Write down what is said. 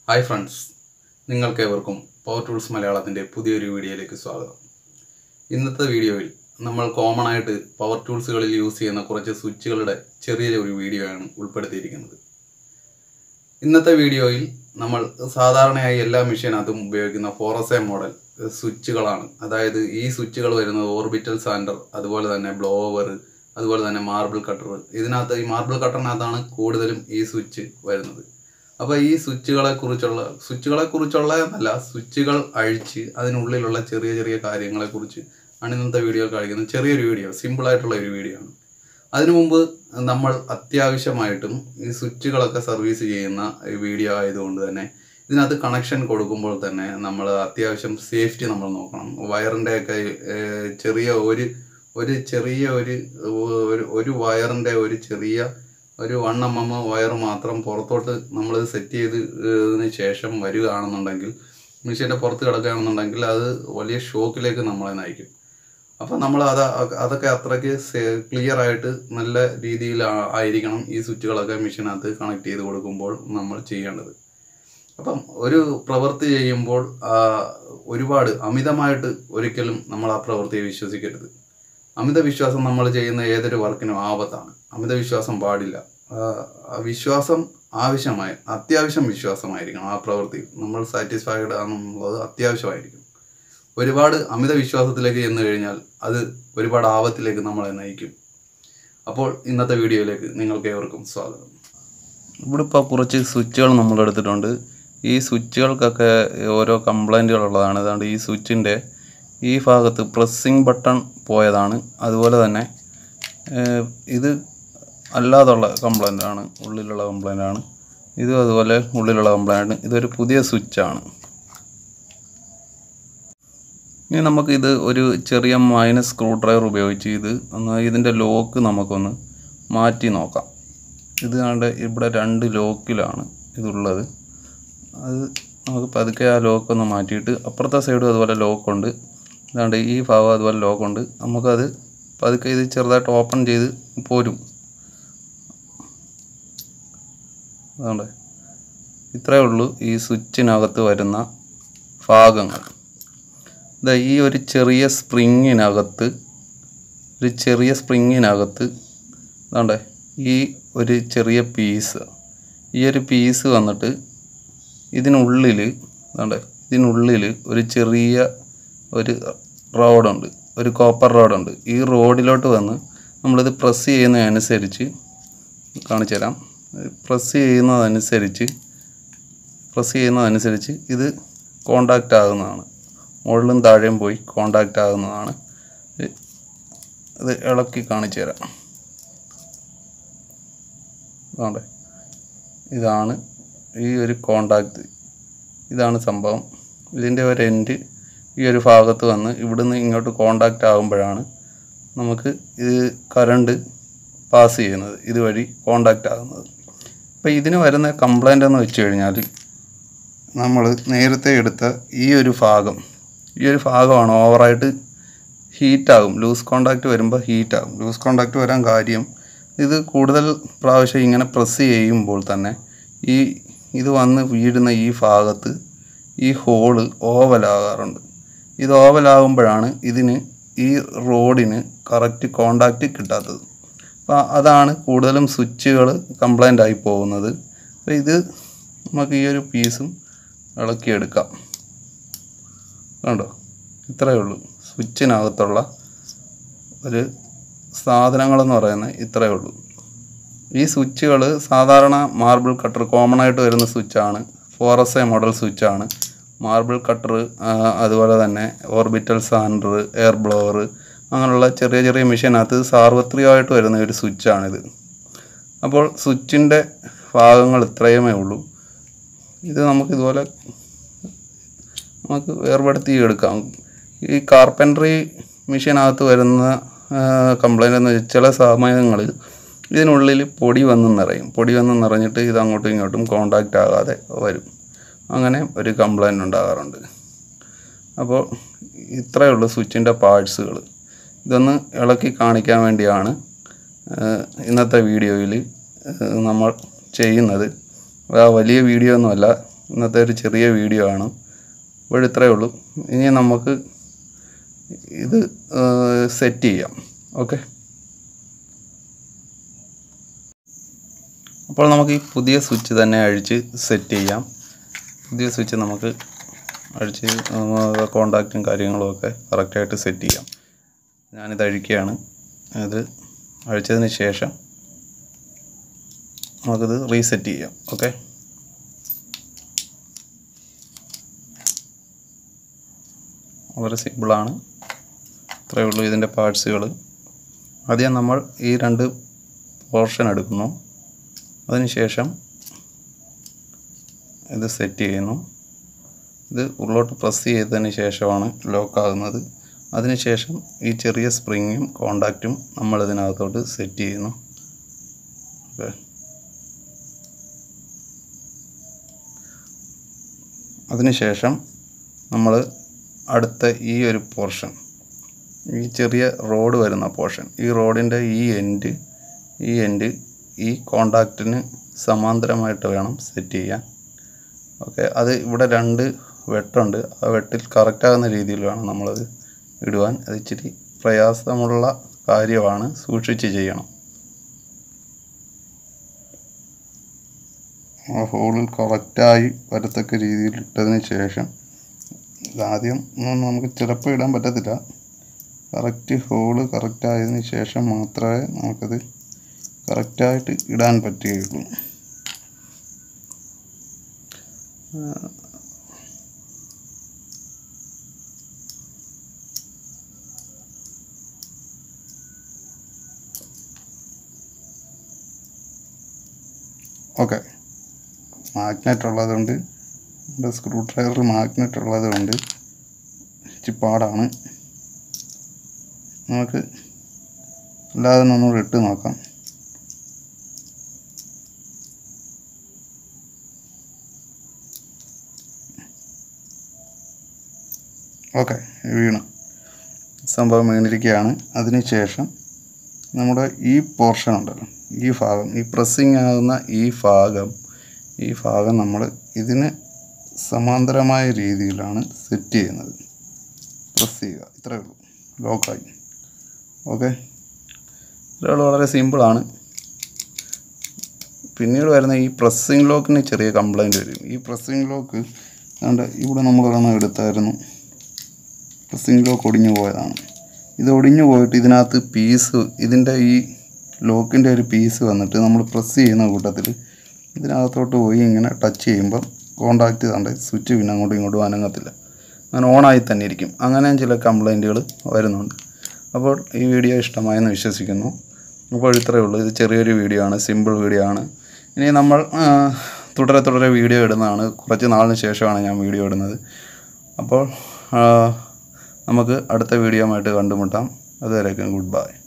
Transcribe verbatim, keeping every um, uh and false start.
Hi friends, നിങ്ങൾക്കേവർക്കും power tools മലയാളത്തിന്റെ പുതിയൊരു വീഡിയോയിലേക്ക് സ്വാഗതം. ഇന്നത്തെ വീഡിയോയിൽ നമ്മൾ കോമൺ ആയിട്ട് പവർ ടൂൾസുകളിൽ യൂസ് ചെയ്യുന്ന കുറച്ച് സ്വിച്ചുകളുടെ ചെറിയൊരു വീഡിയോയാണ് ഉൾപ്പെടുത്തിയിരിക്കുന്നത്. ഇന്നത്തെ വീഡിയോയിൽ നമ്മൾ സാധാരണയായി എല്ലാ മെഷീനകത്തും ഉപയോഗിക്കുന്ന ഫോർ എസ് എ മോഡൽ സ്വിച്ചുകളാണ്. അതായത് ഈ സ്വിച്ചുകൾ വരുന്നത് ഓർബിറ്റൽ സാൻഡർ, അതുപോലെ തന്നെ ബ്ലോവർ, അതുപോലെ തന്നെ മാർബിൾ കട്ടർ. ഇതിനകത്ത് ഈ മാർബിൾ കട്ടറിനകത്താണ് കൂടുതലും ഈ സ്വിച്ച് വരുന്നത്. അപ്പോൾ ഈ സ്വിച്ചുകളെ കുറിച്ചുള്ള സ്വിച്ചുകളെ കുറിച്ചുള്ള എന്നല്ല സ്വിച്ചുകൾ അഴിച്ച് അതിനുള്ളിലുള്ള ചെറിയ ചെറിയ കാര്യങ്ങളെക്കുറിച്ച് ആണ് ഇന്നത്തെ വീഡിയോ കാണിക്കുന്നത്. ചെറിയൊരു വീഡിയോ, സിമ്പിളായിട്ടുള്ള ഒരു വീഡിയോ ആണ്. അതിനു മുമ്പ് നമ്മൾ അത്യാവശ്യമായിട്ടും ഈ സ്വിച്ചുകളൊക്കെ സർവീസ് ചെയ്യുന്ന വീഡിയോ ആയതുകൊണ്ട് തന്നെ ഇതിനകത്ത് കണക്ഷൻ കൊടുക്കുമ്പോൾ തന്നെ നമ്മൾ അത്യാവശ്യം സേഫ്റ്റി നമ്മൾ നോക്കണം. വയറിൻ്റെയൊക്കെ ചെറിയ ഒരു ഒരു ചെറിയ ഒരു ഒരു വയറിൻ്റെ ഒരു ചെറിയ ഒരു വൺ എം എം വയർ മാത്രം പുറത്തോട്ട് നമ്മളിത് സെറ്റ് ചെയ്തതിന് ശേഷം വരികയാണെന്നുണ്ടെങ്കിൽ, മെഷീൻ്റെ പുറത്ത് കിടക്കുകയാണെന്നുണ്ടെങ്കിൽ അത് വലിയ ഷോക്കിലേക്ക് നമ്മളെ നയിക്കും. അപ്പം നമ്മൾ അത് അതൊക്കെ അത്രയ്ക്ക് ക്ലിയർ ആയിട്ട് നല്ല രീതിയിൽ ആയിരിക്കണം ഈ സ്വിച്ചുകളൊക്കെ മെഷീനകത്ത് കണക്ട് ചെയ്ത് കൊടുക്കുമ്പോൾ നമ്മൾ ചെയ്യേണ്ടത്. അപ്പം ഒരു പ്രവൃത്തി ചെയ്യുമ്പോൾ ഒരുപാട് അമിതമായിട്ട് ഒരിക്കലും നമ്മൾ ആ പ്രവൃത്തിയെ വിശ്വസിക്കരുത്. അമിത വിശ്വാസം നമ്മൾ ചെയ്യുന്ന ഏതൊരു വർക്കിനും ആപത്താണ്. അമിത വിശ്വാസം പാടില്ല. വിശ്വാസം ആവശ്യമായ അത്യാവശ്യം വിശ്വാസമായിരിക്കണം. ആ പ്രവൃത്തി നമ്മൾ സാറ്റിസ്ഫൈഡ് ആണെന്നുള്ളത് അത്യാവശ്യമായിരിക്കും. ഒരുപാട് അമിത വിശ്വാസത്തിലേക്ക് ചെന്ന് കഴിഞ്ഞാൽ അത് ഒരുപാട് ആപത്തിലേക്ക് നമ്മളെ നയിക്കും. അപ്പോൾ ഇന്നത്തെ വീഡിയോയിലേക്ക് നിങ്ങൾക്ക് ഏവർക്കും സ്വാഗതം. ഇവിടെ ഇപ്പോൾ കുറച്ച് സ്വിച്ചുകൾ നമ്മൾ എടുത്തിട്ടുണ്ട്. ഈ സ്വിച്ചുകൾക്കൊക്കെ ഓരോ കംപ്ലൈൻറ്റുകളുള്ളതാണ്. അതുകൊണ്ട് ഈ സ്വിച്ചിൻ്റെ ഈ ഭാഗത്ത് പ്രസ്സിങ് ബട്ടൺ പോയതാണ്. അതുപോലെ തന്നെ ഇത് അല്ലാതുള്ള കംപ്ലൈൻ്റ് ആണ്, ഉള്ളിലുള്ള കംപ്ലൈൻ്റ് ആണ്. ഇതും അതുപോലെ ഉള്ളിലുള്ള കംപ്ലൈൻ്റ്. ഇതൊരു പുതിയ സ്വിച്ചാണ്. ഇനി നമുക്കിത് ഒരു ചെറിയ മൈനസ് സ്ക്രൂ ഡ്രൈവർ ഉപയോഗിച്ച് ഇത് ഒന്ന് ഇതിൻ്റെ ലോക്ക് നമുക്കൊന്ന് മാറ്റി നോക്കാം. ഇത് കണ്ട് ഇവിടെ രണ്ട് ലോക്കിലാണ് ഇതുള്ളത്. അത് നമുക്ക് പതുക്കെ ആ ലോക്കൊന്ന് മാറ്റിയിട്ട് അപ്പുറത്തെ സൈഡും അതുപോലെ ലോക്കുണ്ട്. അതുകൊണ്ട് ഈ ഭാഗം അതുപോലെ ലോക്കുണ്ട്. നമുക്കത് പതുക്കെ ഇത് ചെറുതായിട്ട് ഓപ്പൺ ചെയ്ത് പോരും. അതുകൊണ്ട് ഇത്രയേ ഉള്ളൂ ഈ സ്വിച്ചിനകത്ത് വരുന്ന ഭാഗങ്ങൾ. ഇതാ ഈ ഒരു ചെറിയ സ്പ്രിങ്ങിനകത്ത് ഒരു ചെറിയ സ്പ്രിങ്ങിനകത്ത് അതുകൊണ്ട് ഈ ഒരു ചെറിയ പീസ് ഈ ഒരു പീസ് വന്നിട്ട് ഇതിനുള്ളിൽ അതുകൊണ്ട് ഇതിനുള്ളിൽ ഒരു ചെറിയ ഒരു റോഡുണ്ട്, ഒരു കോപ്പർ റോഡുണ്ട്. ഈ റോഡിലോട്ട് വന്ന് നമ്മളിത് പ്രസ് ചെയ്യുന്നതനുസരിച്ച് കാണിച്ചു തരാം. പ്രസ് ചെയ്യുന്നതനുസരിച്ച് പ്രസ് ചെയ്യുന്നതനുസരിച്ച് ഇത് കോണ്ടാക്റ്റ് ആകുന്നതാണ്. മുകളിലും താഴെയും പോയി കോണ്ടാക്റ്റ് ആകുന്നതാണ്. ഇത് ഇളക്കി കാണിച്ചു തരാം. അതുകൊണ്ട് ഇതാണ് ഈ ഒരു കോണ്ടാക്റ്റ്. ഇതാണ് സംഭവം. ഇതിൻ്റെ ഒരു എൻഡ് ഈ ഒരു ഭാഗത്ത് വന്ന് ഇവിടുന്ന് ഇങ്ങോട്ട് കോണ്ടാക്റ്റ് ആകുമ്പോഴാണ് നമുക്ക് ഇത് കറണ്ട് പാസ് ചെയ്യുന്നത്, ഇതുവഴി കോണ്ടാക്റ്റ് ആകുന്നത്. അപ്പോൾ ഇതിന് വരുന്ന കംപ്ലൈൻ്റ് എന്ന് വെച്ച് കഴിഞ്ഞാൽ നമ്മൾ നേരത്തെ എടുത്ത ഈ ഒരു ഭാഗം ഈ ഒരു ഭാഗമാണ് ഓവറായിട്ട് ഹീറ്റാകും. ലൂസ് കോണ്ടാക്റ്റ് വരുമ്പോൾ ഹീറ്റാകും. ലൂസ് കോണ്ടാക്റ്റ് വരാൻ കാര്യം ഇത് കൂടുതൽ പ്രാവശ്യം ഇങ്ങനെ പ്രസ് ചെയ്യുമ്പോൾ തന്നെ ഈ ഇത് വന്ന് വീഴുന്ന ഈ ഭാഗത്ത് ഈ ഹോള് ഓവലാകാറുണ്ട്. ഇത് ഓവലാകുമ്പോഴാണ് ഇതിന് ഈ റോഡിന് കറക്റ്റ് കോണ്ടാക്റ്റ് കിട്ടാത്തത്. അപ്പോൾ അതാണ് കൂടുതലും സ്വിച്ചുകൾ കംപ്ലൈൻ്റ് ആയി പോകുന്നത്. അപ്പോൾ ഇത് നമുക്ക് ഈ ഒരു പീസും ഇളക്കിയെടുക്കാം. കണ്ടോ, ഇത്രയേ ഉള്ളൂ സ്വിച്ചിനകത്തുള്ള ഒരു സാധനങ്ങളെന്ന് പറയുന്നത് ഇത്രയേ ഉള്ളൂ. ഈ സ്വിച്ചുകൾ സാധാരണ മാർബിൾ കട്ടർ കോമൺ ആയിട്ട് വരുന്ന സ്വിച്ചാണ്. ഫോർ എസ് എ മോഡൽ സ്വിച്ചാണ്. മാർബിൾ കട്ടർ, അതുപോലെ തന്നെ ഓർബിറ്റൽ സാൻഡർ, എയർ ബ്ലോവർ, അങ്ങനെയുള്ള ചെറിയ ചെറിയ മെഷീനകത്ത് സാർവത്രികമായിട്ട് വരുന്ന ഒരു സ്വിച്ചാണിത്. അപ്പോൾ സ്വിച്ചിൻ്റെ ഭാഗങ്ങൾ ഇത്രയുമേ ഉള്ളൂ. ഇത് നമുക്കിതുപോലെ നമുക്ക് വേർപെടുത്തി എടുക്കാം. ഈ കാർപ്പൻട്രി മെഷീനകത്ത് വരുന്ന കംപ്ലൈൻ്റ് എന്ന് വെച്ചാൽ ചില സമയങ്ങളിൽ ഇതിനുള്ളിൽ പൊടി വന്ന് നിറയും. പൊടി വന്ന് നിറഞ്ഞിട്ട് ഇത് അങ്ങോട്ടും ഇങ്ങോട്ടും കോണ്ടാക്റ്റ് ആകാതെ വരും. അങ്ങനെ ഒരു കംപ്ലൈൻറ്റ് ഉണ്ടാകാറുണ്ട്. അപ്പോൾ ഇത്രയേ ഉള്ളൂ സ്വിച്ചിൻ്റെ പാർട്സുകൾ. ഇതൊന്ന് ഇളക്കി കാണിക്കാൻ വേണ്ടിയാണ് ഇന്നത്തെ വീഡിയോയിൽ നമ്മൾ ചെയ്യുന്നത്. വലിയ വീഡിയോ ഒന്നുമല്ല, ഇന്നത്തെ ഒരു ചെറിയ വീഡിയോ ആണ്. അപ്പോൾ ഇത്രയേ ഉള്ളൂ. ഇനി നമുക്ക് ഇത് സെറ്റ് ചെയ്യാം. ഓക്കെ, അപ്പോൾ നമുക്ക് ഈ പുതിയ സ്വിച്ച് തന്നെ അഴിച്ച് സെറ്റ് ചെയ്യാം. പുതിയ സ്വിച്ച് നമുക്ക് അഴിച്ച് കോണ്ടാക്റ്റും കാര്യങ്ങളും ഒക്കെ കറക്റ്റായിട്ട് സെറ്റ് ചെയ്യാം. ഞാനിത് അഴിക്കുകയാണ്. ഇത് അഴിച്ചതിന് ശേഷം നമുക്കിത് റീസെറ്റ് ചെയ്യാം. ഓക്കെ, വളരെ സിമ്പിളാണ്. ഇത്രയേ ഉള്ളൂ ഇതിൻ്റെ പാർട്സുകൾ. ആദ്യം നമ്മൾ ഈ രണ്ട് പോർഷൻ എടുക്കുന്നു. അതിനുശേഷം ഇത് സെറ്റ് ചെയ്യുന്നു. ഇത് ഉള്ളോട്ട് പ്രസ് ചെയ്തതിന് ശേഷമാണ് ലോക്കാകുന്നത്. അതിനുശേഷം ഈ ചെറിയ സ്പ്രിങ്ങും കോണ്ടാക്റ്റും നമ്മൾ ഇതിനകത്തോട്ട് സെറ്റ് ചെയ്യുന്നു. ഓക്കെ, അതിനുശേഷം നമ്മൾ അടുത്ത ഈ ഒരു പോർഷൻ, ഈ ചെറിയ റോഡ് വരുന്ന പോർഷൻ, ഈ റോഡിൻ്റെ ഈ എൻഡ് ഈ എൻഡ് ഈ കോണ്ടാക്റ്റിന് സമാന്തരമായിട്ട് വേണം സെറ്റ് ചെയ്യാൻ. ഓക്കെ, അത് ഇവിടെ രണ്ട് വെട്ടുണ്ട്. ആ വെട്ടിൽ കറക്റ്റാകുന്ന രീതിയിൽ വേണം നമ്മളത് ഇടുവാൻ. അത് ഇച്ചിരി പ്രയാസമുള്ള കാര്യമാണ്, സൂക്ഷിച്ച് ചെയ്യണം. ആ ഹോളിൽ കറക്റ്റായി വരത്തക്ക രീതിയിൽ ഇട്ടതിന് ശേഷം, ആദ്യം ഒന്നും നമുക്ക് ചിലപ്പോൾ ഇടാൻ പറ്റത്തില്ല. കറക്റ്റ് ഹോള് കറക്റ്റായതിന് ശേഷം മാത്രമേ നമുക്കത് കറക്റ്റായിട്ട് ഇടാൻ പറ്റുകയുള്ളൂ. ഓക്കെ, മാഗ്നറ്റ് ഉള്ളതുകൊണ്ട്, എൻ്റെ സ്ക്രൂ ഡ്രൈവറിൽ മാഗ്നറ്റ് ഉള്ളതുകൊണ്ട് ഇച്ചിരി പാടാണ്. നമുക്ക് അല്ലാതെ ഒന്നുകൂടെ ഇട്ട് നോക്കാം. ഓക്കെ, വീണ് സംഭവം വീണിരിക്കുകയാണ്. അതിനുശേഷം നമ്മുടെ ഈ പോർഷൻ ഉണ്ടല്ലോ, ഈ ഭാഗം, ഈ പ്രസ്സിങ് ആകുന്ന ഈ ഭാഗം ഈ ഭാഗം നമ്മൾ ഇതിന് സമാന്തരമായ രീതിയിലാണ് സെറ്റ് ചെയ്യുന്നത്. പ്രസ് ചെയ്യുക, ഇത്രയേ ഉള്ളൂ. ലോക്കായി. ഓക്കെ, ഇത്രയുള്ളൂ. വളരെ സിമ്പിളാണ്. പിന്നീട് വരുന്ന ഈ പ്രസ്സിങ് ലോക്കിന് ചെറിയ കംപ്ലൈൻറ്റ് വരും. ഈ പ്രസ്സിങ് ലോക്ക് അതുകൊണ്ട് ഇവിടെ നമ്മൾ ഒരെണ്ണം എടുത്തായിരുന്നു. പ്രസ്സിങ് ലോക്ക് ഒടിഞ്ഞു പോയതാണ്. ഇത് ഒടിഞ്ഞു പോയിട്ട് ഇതിനകത്ത് പീസ്, ഇതിൻ്റെ ഈ ലോക്കിൻ്റെ ഒരു പീസ് വന്നിട്ട് നമ്മൾ പ്രസ് ചെയ്യുന്ന കൂട്ടത്തിൽ ഇതിനകത്തോട്ട് പോയി ഇങ്ങനെ ടച്ച് ചെയ്യുമ്പം കോണ്ടാക്റ്റ് ചെയ്താണ്ട് സ്വിച്ച് പിന്നെ അങ്ങോട്ടും ഇങ്ങോട്ടും അനങ്ങത്തില്ല. അങ്ങനെ ഓണായി തന്നെ ഇരിക്കും. അങ്ങനെ ചില കംപ്ലൈൻറ്റുകൾ വരുന്നുണ്ട്. അപ്പോൾ ഈ വീഡിയോ ഇഷ്ടമായെന്ന് വിശ്വസിക്കുന്നു. അപ്പോൾ ഇത്രയേ ഉള്ളൂ. ഇത് ചെറിയൊരു വീഡിയോ ആണ്, സിമ്പിൾ വീഡിയോ ആണ്. ഇനി നമ്മൾ തുടരെ തുടരെ വീഡിയോ ഇടുന്നതാണ്. കുറച്ച് നാളിന് ശേഷമാണ് ഞാൻ വീഡിയോ ഇടുന്നത്. അപ്പോൾ നമുക്ക് അടുത്ത വീഡിയോ ആയിട്ട് കണ്ടുമുട്ടാം. അതുവരേക്കും ഗുഡ് ബൈ.